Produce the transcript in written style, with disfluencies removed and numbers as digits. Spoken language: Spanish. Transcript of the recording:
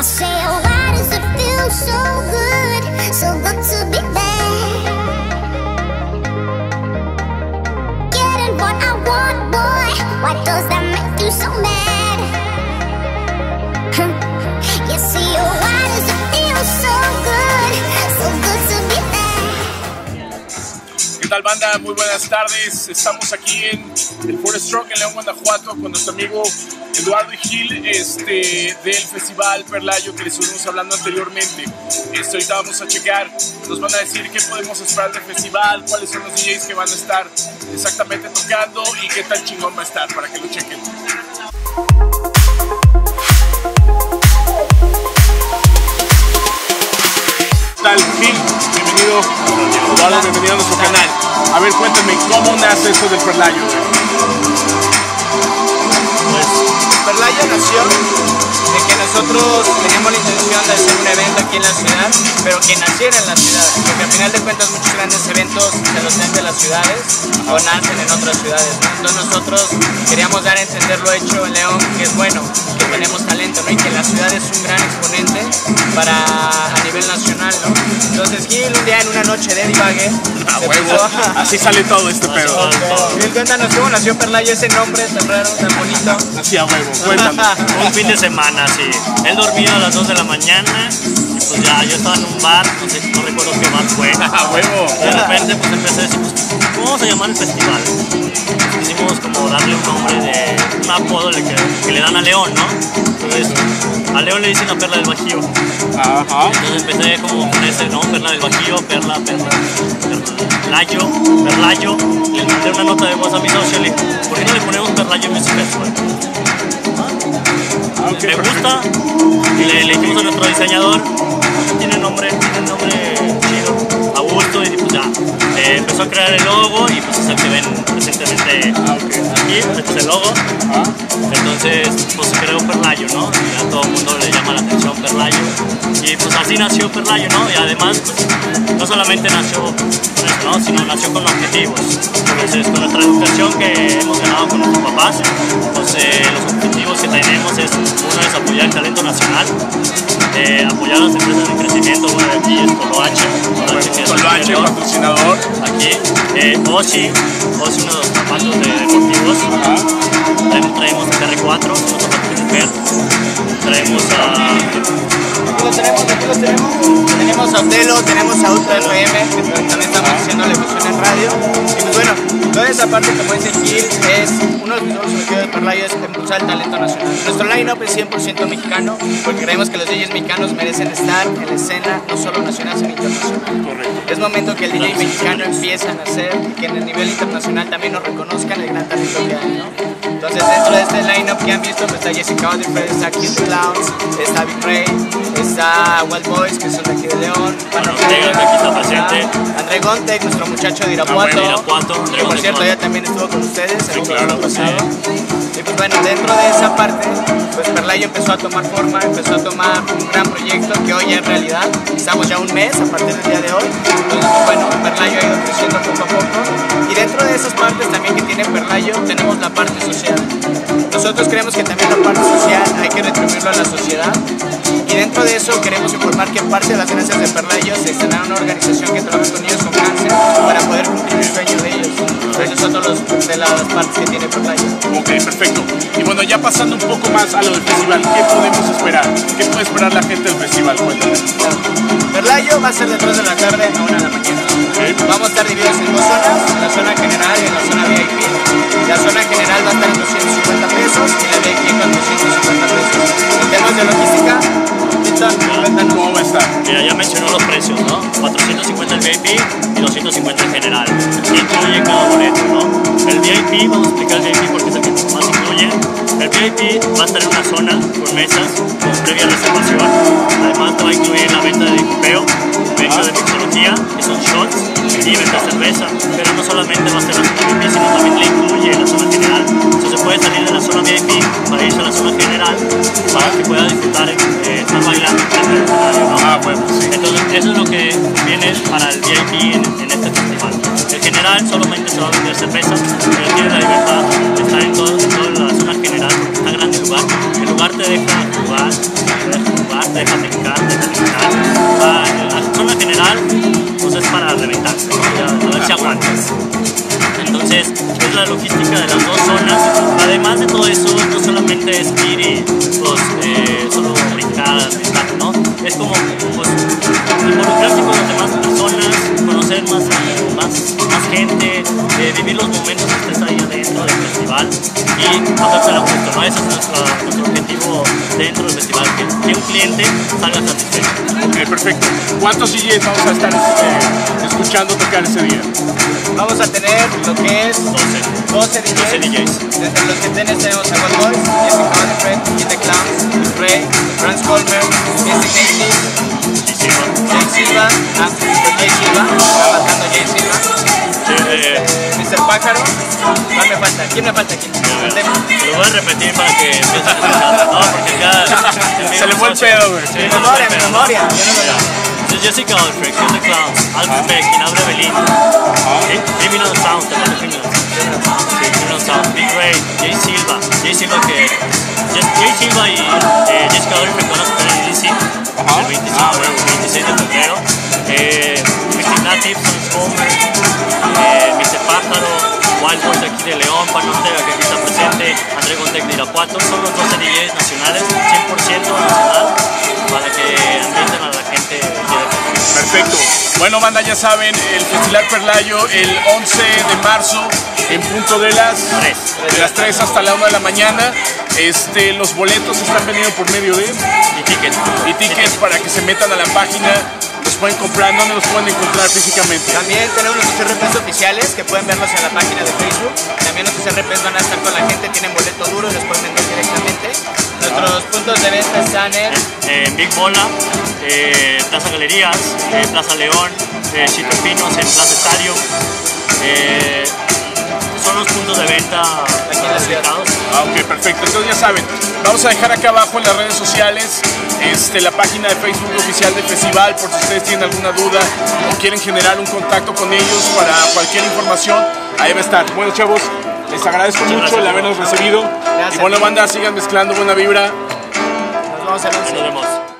say, oh, why does it feel so good to be there? Getting what I want, boy, why does that make you so mad? You see, oh, why does it feel so good to be there? ¿Qué tal, banda? Muy buenas tardes. Estamos aquí en el Forest Rock en León, Guanajuato, con nuestro amigo Eduardo y Gil del Festival Perlayo que les estuvimos hablando anteriormente. Ahorita vamos a checar, nos van a decir qué podemos esperar del festival, cuáles son los DJs que van a estar exactamente tocando y qué tan chingón va a estar, para que lo chequen. ¿Qué tal, Gil? Bienvenido. Eduardo, bienvenido a nuestro canal. A ver, cuéntame, ¿cómo nace esto del Perlayo? Perlayo nació de que nosotros teníamos la intención de hacer un evento aquí en la ciudad, pero que naciera en la ciudad, porque al final de cuentas muchos grandes eventos se los hacen de las ciudades o nacen en otras ciudades, ¿no? Entonces nosotros queríamos dar a entender lo hecho en León, que es bueno, que tenemos talento, ¿no? Y que la ciudad es un gran exponente a nivel nacional, ¿no? Entonces Gil un día en una noche de divague así sale todo este pedo. Gil, cuéntanos cómo nació Perlayo, ese nombre tan raro, tan bonito. Así a huevo, cuéntame. Un fin de semana, sí. Él dormido a las 2 de la mañana y pues ya, yo estaba en un bar, no recuerdo qué bar fue. ¡A huevo! De repente pues empecé a decir, pues, ¿cómo vamos a llamar el festival? Quisimos como darle un nombre de un apodo que le dan a León, ¿no? Entonces, a León le dicen la perla del Bajío. Ajá. Entonces empecé como con ese, ¿no? Perla del Bajío, Perlayo. Le mandé una nota de voz a mi socio y le dije, ¿por qué no le ponemos Perlayo Music Festival? Okay, me gusta, y le dijimos a nuestro diseñador, tiene nombre chido, a gusto, y pues ya, empezó a crear el logo y pues es el que ven recientemente aquí, este es el logo. Entonces pues se creó Perlayo, ¿no? Y a todo el mundo le llama la atención Perlayo, y pues así nació Perlayo, ¿no? Y además pues no solamente nació con eso, ¿no? Sino nació con objetivos. Entonces con nuestra educación que hemos ganado con nuestros papás, pues los objetivos que tenemos es, uno es apoyar el talento nacional, apoyar a las empresas de crecimiento. Bueno, aquí es Polo H, que es Polo H, patrocinador. Aquí, Osi, uno de los zapatos deportivos. Traemos a TR4, los zapatos de mujer. Traemos Aquí los tenemos. Tenemos a Otelo, tenemos a Ultra FM, que también estamos haciendo la efusión en radio. Y pues bueno, toda esa parte, como dice Gil, es uno de los objetivos de Perlayo, es impulsar el talento nacional. Nuestro line-up es 100% mexicano, porque creemos que los DJs mexicanos merecen estar en la escena, no solo nacional, sino internacional. Correcto. Es momento que el DJ mexicano empiece a nacer y que en el nivel internacional también nos reconozcan el gran talento que hay, ¿no? Entonces, dentro de este line-up que han visto, pues está Jessica Audifred, está Kid Clowns, está Big Ray, está Wild Boys, que son de aquí de León, aquí está presente. André Gontek, nuestro muchacho de Irapuato, que por cierto ya también estuvo con ustedes el año pasado. Y pues bueno, dentro de esa parte, pues Perlayo empezó a tomar forma, empezó a tomar un gran proyecto que hoy es realidad. Estamos ya un mes a partir del día de hoy. Entonces, pues bueno, Perlayo ha ido creciendo poco a poco. Y dentro de esas partes también que tiene Perlayo, tenemos la parte social. Nosotros creemos que también la parte social hay que retribuirlo a la sociedad. Y dentro de eso queremos informar que parte de las ganancias de Perlayo se destina a una organización que trabaja con niños con cáncer para poder cumplir el sueño de ellos. Entonces son todas de las partes que tiene Perlayo. Ok, perfecto. Y bueno, ya pasando un poco más a lo del festival, ¿qué podemos esperar? ¿Qué puede esperar la gente del festival? Cuéntame. Perlayo va a ser de 3 de la tarde a 1 de la mañana. Okay. Vamos a estar divididos en dos zonas, en la zona general y en la zona VIP. La zona general va a estar en 250 pesos y la VIP con 250 pesos. En temas de logística, ¿cómo va a estar? Mira, ya mencionó los precios, ¿no? 450 el VIP y 250 en general. Y incluye cada boleto, ¿no? El VIP, vamos a explicar el VIP porque es el que más incluye. El VIP va a estar en una zona con mesas, con previa reservación. Además te va a incluir la venta de dicupeo, venta de mixología, que son shots, y venta de cerveza. Pero no solamente va a ser la zona VIP, sino también le incluye la zona general. Entonces se puede salir de la zona VIP para irse a la zona general para que pueda disfrutar, estar bailando en el escenario, ¿no? Bueno, sí. Entonces eso es lo que viene para el VIP en este festival. El general solamente se va a vender cerveza, pero tiene la libertad de estar en toda la zona general porque está grande el lugar. El lugar te deja jugar, deja brincar, deja brincar. La zona general pues es para reventar, ¿no? A ver si aguantas. Entonces, es la logística de las dos zonas. Además de todo eso, no solamente es ir y pues, solo brincar, ¿no? Es como pues, involucrarse con las demás personas, conocer más gente, vivir los momentos que estés ahí adentro del festival y pasársela justo, ¿no? Ese es nuestro objetivo dentro del festival, que un cliente salga satisfecho. Ok, perfecto. ¿Cuántos DJs vamos a estar escuchando tocar ese día? Vamos a tener lo que es 12 DJs. Desde los que tenemos a God Boys, Jessica Godfrey, Kid the Clowns, Ray, Franz Colmer, Mystic Nation, Jay Silva, está marcando Jay Silva, Mr. Pájaro. ¿Cuál me falta? ¿Quién me falta aquí? Lo voy a repetir para que empiece a escuchar, ¿no? Porque ya se le fue el pedo, güey. Mi memoria. Jessica Godfrey, Kid the Clowns, Alfred Beck, Inabre Belín, Criminal Sound, Criminal Sound, Big Ray, Jay Silva y Jessica Godfrey van a estar en DC el 26 de febrero. Mystic Native, Transformer, Mr. Pájaro, Wild Boys de aquí de León, Pan Ortega que aquí está presente, André Gontec de Irapuato. Son los 12 DJs nacionales, 100% nacional, para que ambienten a la gente. Perfecto. Bueno, banda, ya saben, el Festival Perlayo el 11 de marzo en punto de las 3 hasta la 1 de la mañana. Los boletos se están vendiendo por medio de tickets para que se metan a la página. Los pueden comprar, ¿dónde los pueden encontrar físicamente? También tenemos nuestros RPs oficiales que pueden verlos en la página de Facebook. También nuestros RPs van a estar con la gente, tienen boleto duro y los pueden vender directamente. Nuestros puntos de venta están en Big Bola, Plaza Galerías, Plaza León, Chito Pinos, en Plaza Estadio. Son los puntos de venta aquí en la ciudad. Ok, perfecto. Entonces ya saben, vamos a dejar acá abajo en las redes sociales la página de Facebook oficial del festival, por si ustedes tienen alguna duda o quieren generar un contacto con ellos para cualquier información, ahí va a estar. Bueno, chavos, les agradezco mucho el habernos recibido. Y bueno, banda, sigan mezclando buena vibra. Nos vemos el 11. Nos vemos.